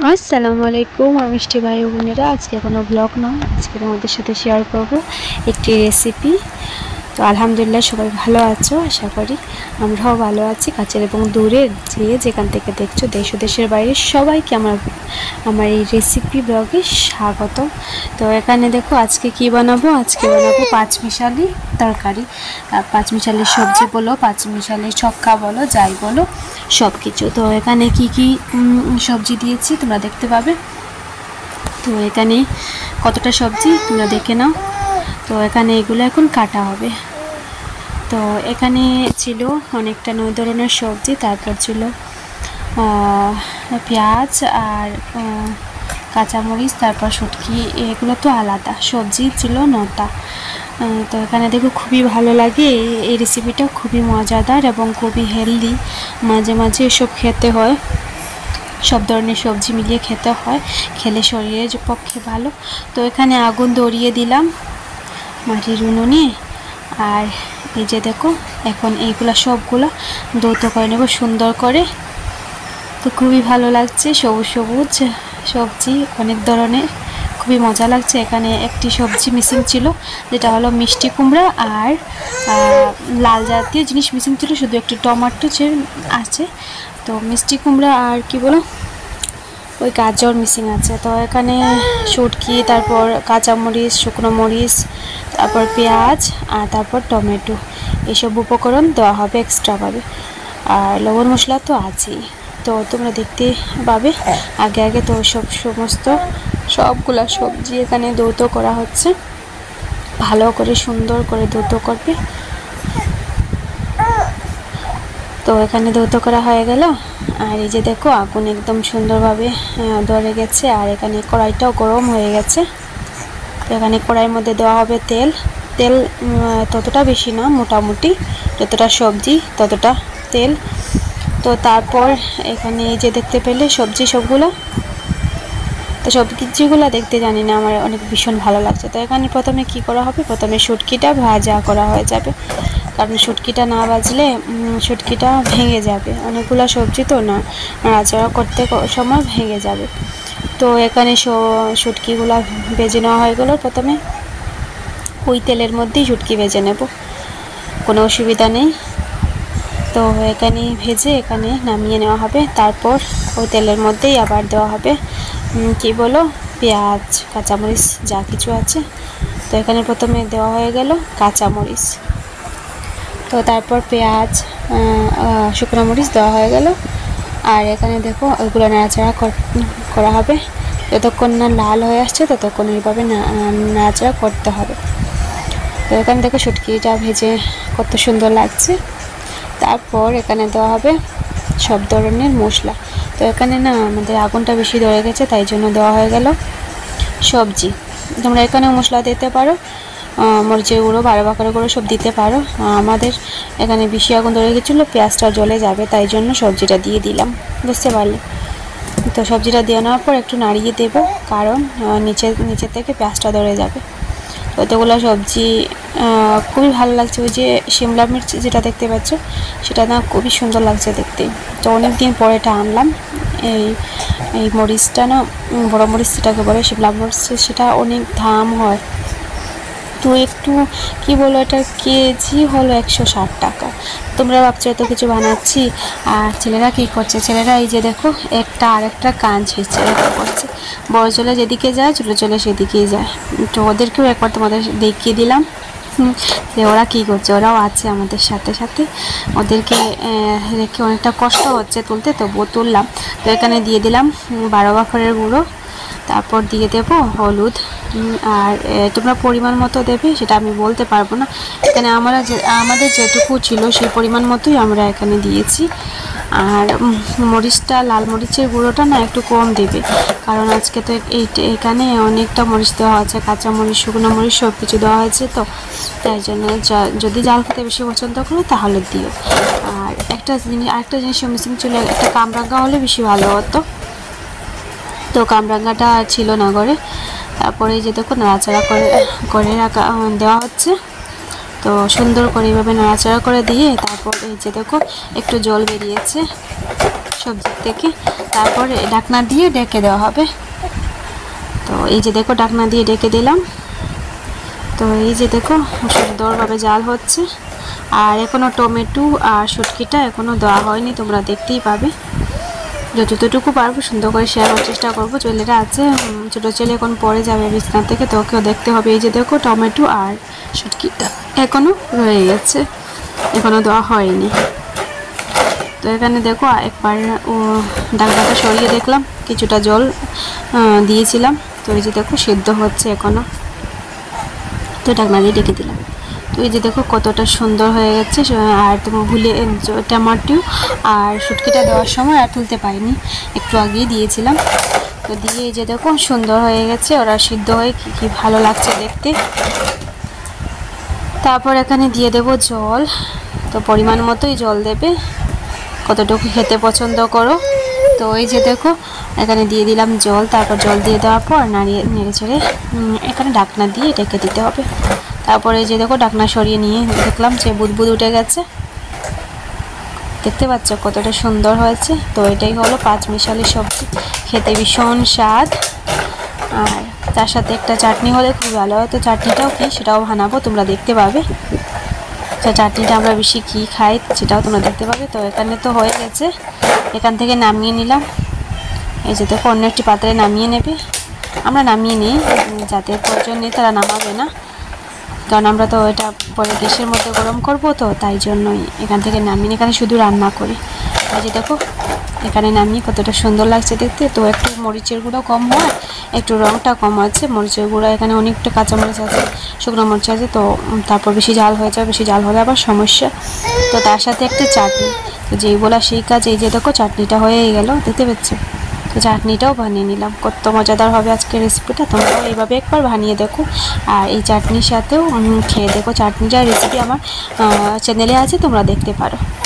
আসসালামু আলাইকুম মিষ্টি ভাই বোনেরা, আজকে কোনো ব্লগ নয়, আজকে তোমাদের সাথে শেয়ার করব একটি রেসিপি। তো আলহামদুলিল্লাহ সবাই ভালো আছো, আশা করি আমরাও ভালো আছি। কাছের এবং দূরের যেখান থেকে দেখছো, দেশ ও দেশের বাইরে সবাইকে আমার এই রেসিপি ব্লগে স্বাগত। তো এখানে দেখো আজকে কি বানাবো, আজকে বানাবো পাঁচমিশালি তরকারি। পাঁচমিশালি সবজি বলো, পাঁচমিশালি ছক্কা বলো, যাই বলো সব কিছু। তো এখানে কি কি সবজি দিয়েছি তোমরা দেখতে পাবে। তো এখানে কতটা সবজি তোমরা দেখে নাও। তো এখানে এগুলো এখন কাটা হবে। তো এখানে ছিল অনেকটা 9 ধরনের সবজি, তারপর ছিল পেঁয়াজ আর কাঁচামরিচ, তারপর শুটকি, এগুলো তো আলাদা। সবজি ছিল 9টা। তো এখানে দেখো খুবই ভালো লাগে এই রেসিপিটা, খুবই মজাদার এবং খুবই হেলদি। মাঝে মাঝে এসব খেতে হয়, সব ধরনের সবজি মিলিয়ে খেতে হয়, খেলে শরীরের পক্ষে ভালো। তো এখানে আগুন ধরিয়ে দিলাম মাটির উনুনে। আর এই যে দেখো এখন এইগুলা সবগুলা ধৌত করে নেব সুন্দর করে। তো খুবই ভালো লাগছে, সবুজ সবুজ সবজি অনেক ধরনের, খুবই মজা লাগছে। এখানে একটি সবজি মিসিং ছিল, যেটা হলো মিষ্টি কুমড়া আর লাল জাতীয় জিনিস মিসিং ছিল, শুধু একটি টমেটো আছে। তো মিষ্টি কুমড়া আর কি বলো ওই গাজর মিসিং আছে। তো এখানে শুটকি, তারপর কাঁচামরিচ, শুকনো মরিচ, তারপর পেঁয়াজ আর তারপর টমেটো, এইসব উপকরণ দেওয়া হবে এক্সট্রাভাবে। আর লবণ মশলা তো আছেই, তো তোমরা দেখতে পাবে আগে আগে। তো সবগুলা সবজি এখানে ধৌত করা হচ্ছে, ভালো করে সুন্দর করে ধৌত করবে। তো এখানে ধৌত করা হয়ে গেল। আর এই যে দেখো আগুন একদম সুন্দরভাবে ধরে গেছে, আর এখানে কড়াইটাও গরম হয়ে গেছে। তো এখানে কড়াইয়ের মধ্যে দেওয়া হবে তেল। তেল ততটা বেশি না, মোটামুটি যতটা সবজি ততটা তেল। তো তারপর এখানে এই যে দেখতে পেলে সবজি সবগুলো, তো সবজিগুলো দেখতে জানি না, আমার অনেক ভীষণ ভালো লাগছে। তো এখানে প্রথমে কি করা হবে, প্রথমে শুটকিটা ভাজা করা হয়ে যাবে, কারণ শুটকিটা না ভাজলে শুটকিটা ভেঙে যাবে। অনেকগুলো সবজি তো না, নাড়াচাড়া করতে সময় ভেঙে যাবে। তো এখানে শুটকিগুলো ভেজে নেওয়া হয়ে গেল। প্রথমে ওই তেলের মধ্যেই শুটকি ভেজে নেব, কোনো অসুবিধা নেই। তো এখানে ভেজে এখানে নামিয়ে নেওয়া হবে। তারপর ওই তেলের মধ্যেই আবার দেওয়া হবে কি বলো পেঁয়াজ, কাঁচামরিচ, যা কিছু আছে। তো এখানে প্রথমে দেওয়া হয়ে গেল কাঁচামরিচ, তো তারপর পেঁয়াজ, শুকনো মরিচ দেওয়া হয়ে গেল। আর এখানে দেখো ওইগুলো নাড়াচাড়া করা হবে, যতক্ষণ না লাল হয়ে আসছে ততক্ষণ এইভাবে নাড়াচাড়া করতে হবে। তো এখানে দেখো শুটকিটা ভেজে কত সুন্দর লাগছে। তারপর এখানে দেওয়া হবে সব ধরনের মশলা। তো এখানে না আমাদের আগুনটা বেশি ধরে গেছে, তাই জন্য দেওয়া হয়ে গেল সবজি। তোমরা এখানেও মশলা দিতে পারো, মরিচের গুঁড়ো, বাড়া গুঁড়ো সব দিতে পারো। আমাদের এখানে বেশি আগুন ধরে গেছিলো, পেঁয়াজটা জ্বলে যাবে, তাই জন্য সবজিটা দিয়ে দিলাম, বুঝতে পারলে। তো সবজিটা দিয়ে নেওয়ার পর একটু নাড়িয়ে দেবো, কারণ নিচে থেকে পেঁয়াজটা ধরে যাবে। তো এতগুলো সবজি খুবই ভালো লাগছে। ওই যে শিমলা মির্চ যেটা দেখতে পাচ্ছ, সেটা না খুবই সুন্দর লাগছে দেখতে। তো অনেক দিন পরে এটা আনলাম। এই মরিচটা না, বড় মরিচ যেটাকে বলে শিমলা মরিচ, সেটা অনেক দাম হয়। তো একটু কি বলো, এটার কেজি হলো 160 টাকা। তোমরা ভাবছো এত কিছু বানাচ্ছি, আর ছেলেরা কী করছে, ছেলেরা এই যে দেখো একটা আরেকটা কান ছিঁড়ছে, এরকম করছে। বড় চলে যেদিকে যায়, ছোটো চলে সেদিকেই যায়। তো ওদেরকেও একবার তোমাদের দেখিয়ে দিলাম যে ওরা কী করছে। ওরাও আছে আমাদের সাথে সাথে, ওদেরকে রেখে অনেকটা কষ্ট হচ্ছে তুলতে, তবুও তুললাম। তো এখানে দিয়ে দিলাম 12 বাখরের গুঁড়ো, তারপর দিয়ে দেব হলুদ। আর তোমরা পরিমাণ মতো দেবে, সেটা আমি বলতে পারবো না। এখানে আমাদের যেটুকু ছিল সেই পরিমাণ মতোই আমরা এখানে দিয়েছি। আর মরিচটা, লাল মরিচের গুঁড়োটা না একটু কম দেবে, কারণ আজকে তো এখানে অনেকটা মরিচ দেওয়া আছে, কাঁচা মরিচ, শুকনো মরিচ সব কিছু দেওয়া হয়েছে। তো তাই জন্য যদি জাল খেতে বেশি পছন্দ করো তাহলে দিও। আর আরেকটা জিনিস মিসিং ছিল, একটা কামরাঙ্গা হলে বেশি ভালো হতো। তো কামরাঙ্গাটা ছিল না ঘরে। তারপরে এই যে দেখো নাড়াচাড়া করে রাখা দেওয়া হচ্ছে। তো সুন্দর করে এইভাবে নাড়াচাড়া করে দিয়ে তারপর এই যে দেখো একটু জল বেরিয়েছে, সবজি থেকে। তারপরে ঢাকনা দিয়ে ঢেকে দেওয়া হবে। তো এই যে দেখো ঢাকনা দিয়ে ঢেকে দিলাম। তো এই যে দেখো সুন্দরভাবে জাল হচ্ছে। আর এখনও টমেটো আর শুটকিটা এখনও দেওয়া হয়নি, তোমরা দেখতেই পাবে। যতটুকু পারবো সুন্দর করে শেয়ার করার চেষ্টা করবো। ছেলেটা আছে, ছোটো ছেলে এখন পরে যাবে বিছনা থেকে, তো ওকেও দেখতে হবে। এই যে দেখো টমেটো আর শুটকিটা এখনও রয়ে গেছে, এখনও দেওয়া হয়নি। তো এখানে দেখো একবার ও ঢাকনাটা সরিয়ে দেখলাম, কিছুটা জল দিয়েছিলাম। তো এই যে দেখো সিদ্ধ হচ্ছে এখনও। তো ঢাকনা দিয়ে ঢেকে দিলাম। তো এই যে দেখো কতটা সুন্দর হয়ে গেছে। আর তুমি ভুলে টমেটো আর শুটকিটা দেওয়ার সময় আর তুলতে পারিনি, একটু আগেই দিয়েছিলাম। তো দিয়ে এই যে দেখো সুন্দর হয়ে গেছে, ওরা সিদ্ধ হয়ে কি ভালো লাগছে দেখতে। তারপর এখানে দিয়ে দেব জল। তো পরিমাণ মতোই জল দেবে, কতটুকু খেতে পছন্দ করো। তো এই যে দেখো এখানে দিয়ে দিলাম জল। তারপর জল দিয়ে দেওয়ার পর নেড়ে ছেড়ে এখানে ঢাকনা দিয়ে ঢেকে দিতে হবে। তারপরে এই যে দেখো ঢাকনা সরিয়ে নিয়ে দেখলাম যে বুদবুদ উঠে গেছে, দেখতে পাচ্ছ কতটা সুন্দর হয়েছে। তো এটাই হলো পাঁচমিশালি সবজি, খেতে ভীষণ স্বাদ। আর তার সাথে একটা চাটনি হলে খুব ভালো হয়। তো চাটনিটাও কি সেটাও বানাবো, তোমরা দেখতে পাবে। চাটনিটা আমরা বেশি কী খাই সেটাও তোমরা দেখতে পাবে। তো এখানে তো হয়ে গেছে, এখান থেকে নামিয়ে নিলাম। এই যে দেখো অন্য একটি পাত্রে নামিয়ে নেবে। আমরা নামিয়ে নিই, যাদের প্রয়োজন নেই তারা নামাবে না, কারণ আমরা তো এটা পরে গ্যাসের মধ্যে গরম করব, তো তাই জন্যই এখান থেকে নামিয়ে এখানে শুধু রান্না করি। এই যে দেখো এখানে নামিয়ে কতটা সুন্দর লাগছে দেখতে। তো একটু মরিচের গুঁড়ো কম হয়, একটু রঙটা কম আছে। মরিচের গুঁড়ো এখানে অনেকটা কাঁচামরিচ আছে, শুকনো মরিচ আছে। তো তারপর বেশি ঝাল হয়ে যায়, বেশি ঝাল হলে আবার সমস্যা। তো তার সাথে একটা চাটনি, তো যেই বলা সেই কাজ। এই যে দেখো চাটনিটা হয়েই গেল, দেখতে পাচ্ছ। তো চাটনিটাও বানিয়ে নিলাম, কত মজাদার হবে আজকের রেসিপিটা। তোমরাও এইভাবে একবার বানিয়ে দেখো। আর এই চাটনির সাথেও খেয়ে দেখো। চাটনিটার রেসিপি আমার চ্যানেলে আছে, তোমরা দেখতে পারো।